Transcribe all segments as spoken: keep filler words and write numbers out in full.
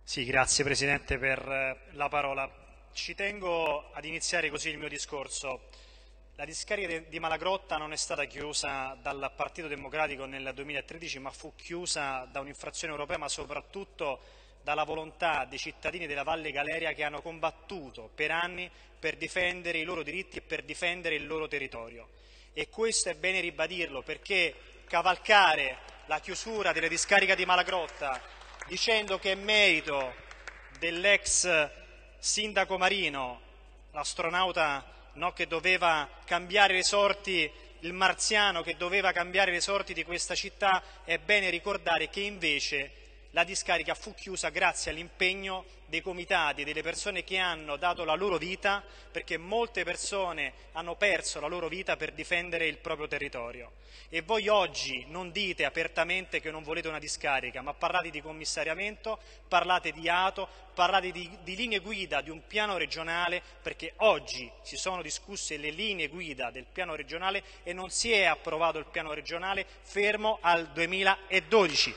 Sì, grazie Presidente per la parola. Ci tengo ad iniziare così il mio discorso. La discarica di Malagrotta non è stata chiusa dal Partito Democratico nel duemilatredici, ma fu chiusa da un'infrazione europea, ma soprattutto dalla volontà dei cittadini della Valle Galeria che hanno combattuto per anni per difendere i loro diritti e per difendere il loro territorio. E questo è bene ribadirlo, perché cavalcare la chiusura della discarica di Malagrotta dicendo che è merito dell'ex sindaco Marino, l'astronauta no, che doveva cambiare le sorti, il marziano che doveva cambiare le sorti di questa città, è bene ricordare che invece la discarica fu chiusa grazie all'impegno dei comitati, delle persone che hanno dato la loro vita, perché molte persone hanno perso la loro vita per difendere il proprio territorio. E voi oggi non dite apertamente che non volete una discarica, ma parlate di commissariamento, parlate di A T O, parlate di, di linee guida di un piano regionale, perché oggi si sono discusse le linee guida del piano regionale e non si è approvato il piano regionale fermo al duemiladodici.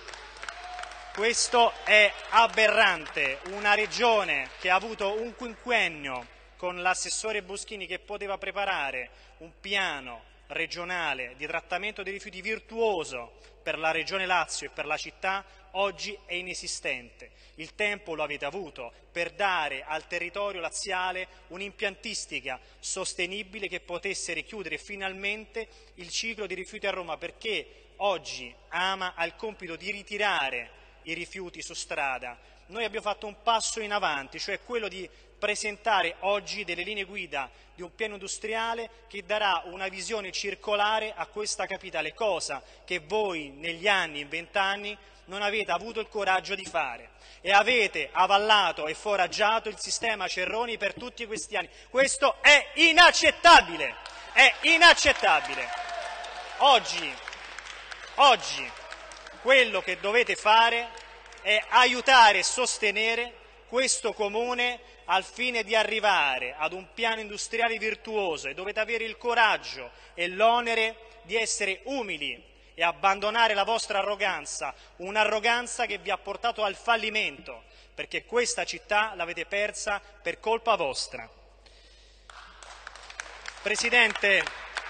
Questo è aberrante, una regione che ha avuto un quinquennio con l'assessore Boschini che poteva preparare un piano regionale di trattamento dei rifiuti virtuoso per la Regione Lazio e per la città, oggi è inesistente. Il tempo lo avete avuto per dare al territorio laziale un'impiantistica sostenibile che potesse richiudere finalmente il ciclo di rifiuti a Roma, perché oggi Ama ha il compito di ritirare i rifiuti su strada. Noi abbiamo fatto un passo in avanti, cioè quello di presentare oggi delle linee guida di un piano industriale che darà una visione circolare a questa capitale, cosa che voi negli anni, in vent'anni, non avete avuto il coraggio di fare e avete avallato e foraggiato il sistema Cerroni per tutti questi anni. Questo è inaccettabile, è inaccettabile. Oggi, oggi quello che dovete fare è aiutare e sostenere questo comune al fine di arrivare ad un piano industriale virtuoso, e dovete avere il coraggio e l'onere di essere umili e abbandonare la vostra arroganza, un'arroganza che vi ha portato al fallimento, perché questa città l'avete persa per colpa vostra. Presidente,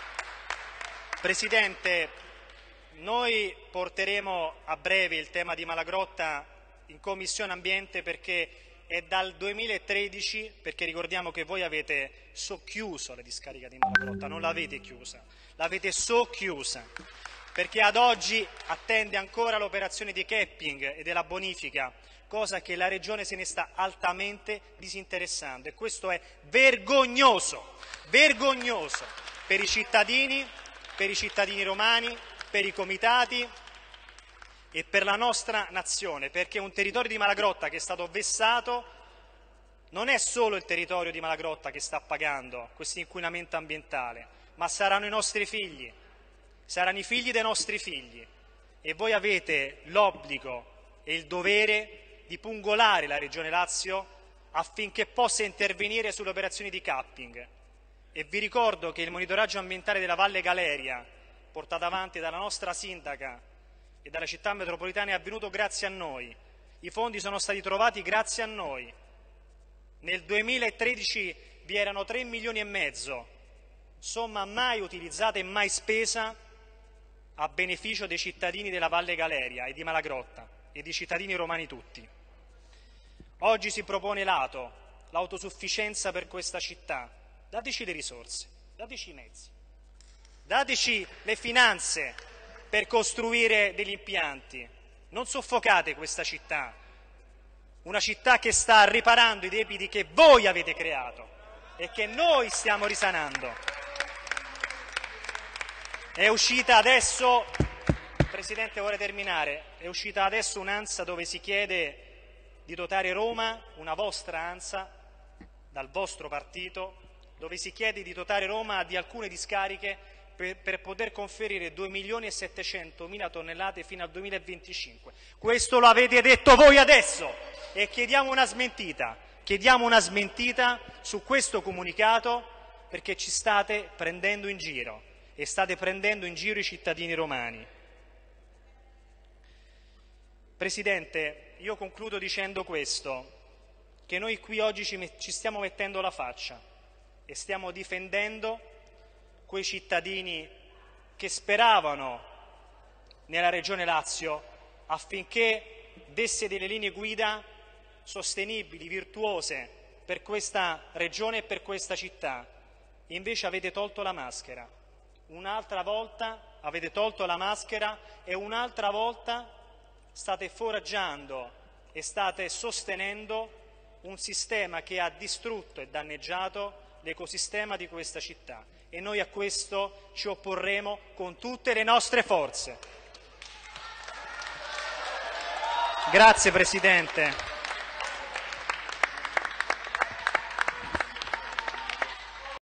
Presidente, noi porteremo a breve il tema di Malagrotta in Commissione Ambiente, perché è dal duemilatredici, perché ricordiamo che voi avete socchiuso la discarica di Malagrotta, non l'avete chiusa, l'avete socchiusa, perché ad oggi attende ancora l'operazione di capping e della bonifica, cosa che la Regione se ne sta altamente disinteressando, e questo è vergognoso, vergognoso per i cittadini, per i cittadini romani, per i comitati e per la nostra nazione, perché un territorio di Malagrotta che è stato vessato non è solo il territorio di Malagrotta che sta pagando questo inquinamento ambientale, ma saranno i nostri figli, saranno i figli dei nostri figli, e voi avete l'obbligo e il dovere di pungolare la Regione Lazio affinché possa intervenire sulle operazioni di capping. E vi ricordo che il monitoraggio ambientale della Valle Galeria, portata avanti dalla nostra sindaca e dalla città metropolitana, è avvenuto grazie a noi. I fondi sono stati trovati grazie a noi. Nel duemilatredici vi erano tre milioni e mezzo, somma mai utilizzata e mai spesa a beneficio dei cittadini della Valle Galeria e di Malagrotta e dei cittadini romani tutti. Oggi si propone l'A T O, l'autosufficienza per questa città. Dateci le risorse, dateci i mezzi. Dateci le finanze per costruire degli impianti. Non soffocate questa città, una città che sta riparando i debiti che voi avete creato e che noi stiamo risanando. È uscita adesso, Presidente, vorrei terminare, è uscita adesso un'ANSA dove si chiede di dotare Roma, una vostra ANSA, dal vostro partito, dove si chiede di dotare Roma di alcune discariche per, per poter conferire due milioni e settecentomila tonnellate fino al duemilaventicinque. Questo lo avete detto voi adesso e chiediamo una smentita, chiediamo una smentita su questo comunicato, perché ci state prendendo in giro e state prendendo in giro i cittadini romani. Presidente, io concludo dicendo questo, che noi qui oggi ci, ci stiamo mettendo la faccia e stiamo difendendo quei cittadini che speravano nella Regione Lazio affinché desse delle linee guida sostenibili, virtuose per questa Regione e per questa città. Invece avete tolto la maschera. Un'altra volta avete tolto la maschera e un'altra volta state foraggiando e state sostenendo un sistema che ha distrutto e danneggiato l'ecosistema di questa città e noi a questo ci opporremo con tutte le nostre forze. Grazie Presidente.